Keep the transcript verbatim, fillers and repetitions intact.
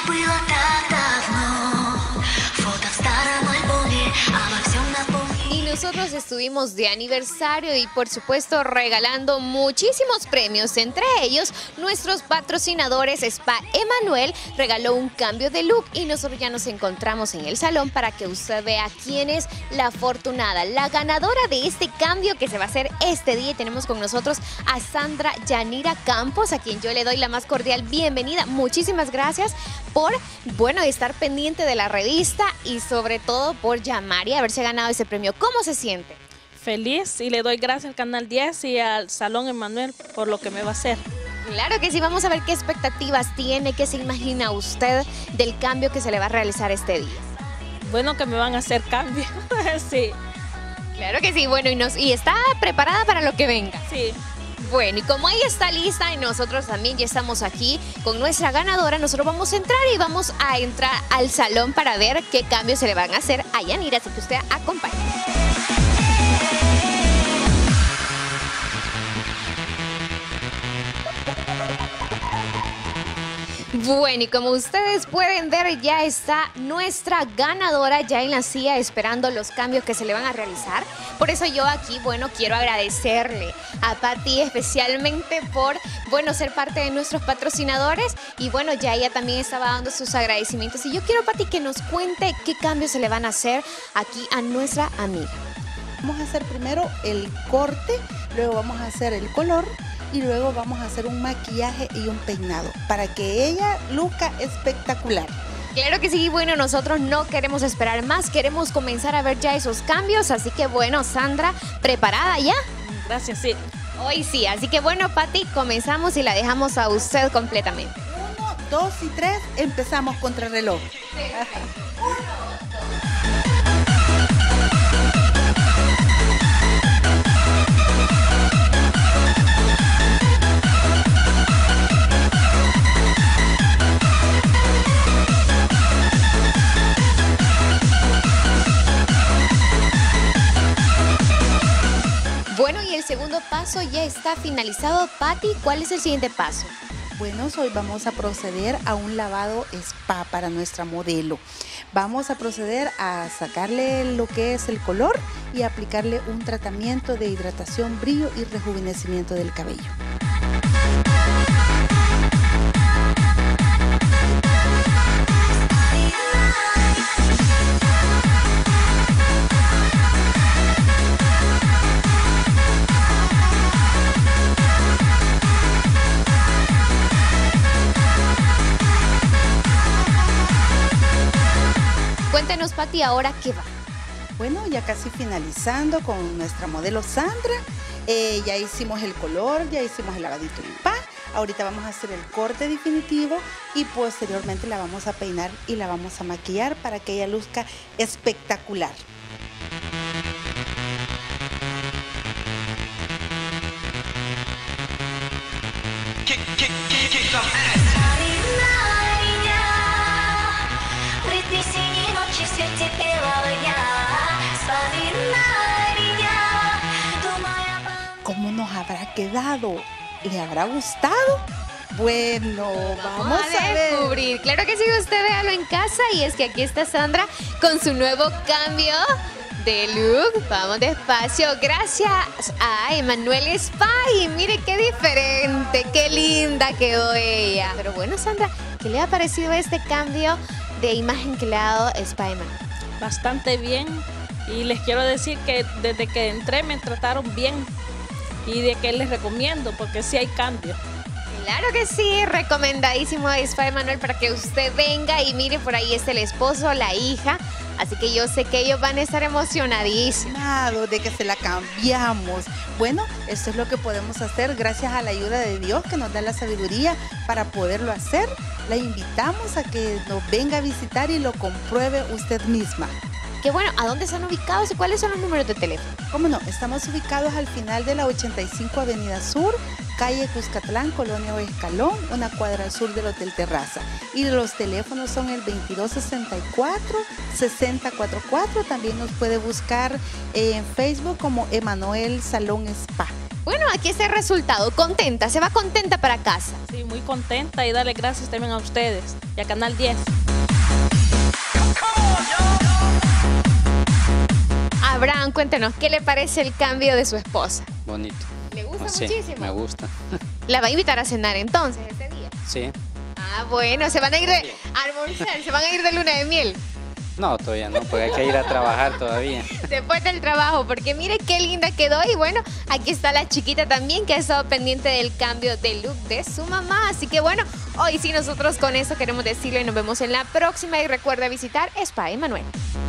было так давно. Фото в старом альбоме, обо всем напомнит. Y nosotros estuvimos de aniversario y por supuesto regalando muchísimos premios, entre ellos nuestros patrocinadores. Spa Emanuel regaló un cambio de look y nosotros ya nos encontramos en el salón para que usted vea quién es la afortunada, la ganadora de este cambio que se va a hacer este día. Y tenemos con nosotros a Sandra Yanira Campos, a quien yo le doy la más cordial bienvenida. Muchísimas gracias por, bueno, estar pendiente de la revista y sobre todo por llamar y haberse ganado ese premio. ¿Cómo se siente? Feliz, y le doy gracias al Canal diez y al Salón Emanuel por lo que me va a hacer. Claro que sí, vamos a ver qué expectativas tiene, qué se imagina usted del cambio que se le va a realizar este día. Bueno, que me van a hacer cambio, sí. Claro que sí, bueno, y, nos, y está preparada para lo que venga. Sí. Bueno, y como ella está lista y nosotros también ya estamos aquí con nuestra ganadora, nosotros vamos a entrar y vamos a entrar al salón para ver qué cambios se le van a hacer a Yanira, así que usted acompañe. Bueno, y como ustedes pueden ver, ya está nuestra ganadora ya en la silla esperando los cambios que se le van a realizar. Por eso yo aquí, bueno, quiero agradecerle a Pati especialmente por, bueno, ser parte de nuestros patrocinadores. Y bueno, ya ella también estaba dando sus agradecimientos. Y yo quiero, Pati, que nos cuente qué cambios se le van a hacer aquí a nuestra amiga. Vamos a hacer primero el corte, luego vamos a hacer el color y luego vamos a hacer un maquillaje y un peinado para que ella luzca espectacular. Claro que sí, bueno, nosotros no queremos esperar más, queremos comenzar a ver ya esos cambios, así que bueno, Sandra, ¿preparada ya? Gracias, sí. Hoy sí, así que bueno, Pati, comenzamos y la dejamos a usted completamente. Uno, dos y tres, empezamos contra el reloj. Bueno, y el segundo paso ya está finalizado. Pati, ¿cuál es el siguiente paso? Bueno, hoy vamos a proceder a un lavado spa para nuestra modelo. Vamos a proceder a sacarle lo que es el color y aplicarle un tratamiento de hidratación, brillo y rejuvenecimiento del cabello. Cuéntenos, Pati, ¿ahora qué va? Bueno, ya casi finalizando con nuestra modelo Sandra. Eh, ya hicimos el color, ya hicimos el lavadito en spa. Ahorita vamos a hacer el corte definitivo y posteriormente la vamos a peinar y la vamos a maquillar para que ella luzca espectacular. ¿Cómo nos habrá quedado? ¿Le habrá gustado? Bueno, vamos a descubrir. ver. Claro que sí, usted véalo en casa. Y es que aquí está Sandra con su nuevo cambio de look. Vamos despacio. Gracias a Emanuel Spa. Y mire qué diferente, qué linda quedó ella. Pero bueno, Sandra, ¿qué le ha parecido este cambio de imagen que le ha dado Spa Emanuel? Bastante bien, y les quiero decir que desde que entré me trataron bien y de que les recomiendo porque sí hay cambio. Claro que sí, recomendadísimo a Spa Emanuel para que usted venga y mire, por ahí está el esposo, la hija, así que yo sé que ellos van a estar emocionadísimos. De que se la cambiamos. Bueno, esto es lo que podemos hacer gracias a la ayuda de Dios que nos da la sabiduría para poderlo hacer. La invitamos a que nos venga a visitar y lo compruebe usted misma. Qué bueno, ¿a dónde están ubicados y cuáles son los números de teléfono? ¿Cómo no? Estamos ubicados al final de la ochenta y cinco Avenida Sur, calle Cuscatlán, Colonia O Escalón, una cuadra al sur del Hotel Terraza. Y los teléfonos son el veintidós sesenta y cuatro, sesenta cuarenta y cuatro. También nos puede buscar en Facebook como Emanuel Salón Spa. Bueno, aquí está el resultado. Contenta, se va contenta para casa. Sí, muy contenta y darle gracias también a ustedes y a Canal diez. Abraham, cuéntenos, ¿qué le parece el cambio de su esposa? Bonito. ¿Le gusta Sí, muchísimo? me gusta. ¿La va a invitar a cenar entonces este día? Sí. Ah, bueno, se van a ir de a almorzar, se van a ir de luna de miel. No, todavía no, porque hay que ir a trabajar todavía. Después del trabajo, porque mire qué linda quedó. Y bueno, aquí está la chiquita también que ha estado pendiente del cambio de look de su mamá. Así que bueno, hoy sí nosotros con eso queremos decirle y nos vemos en la próxima. Y recuerda visitar Spa Emanuel.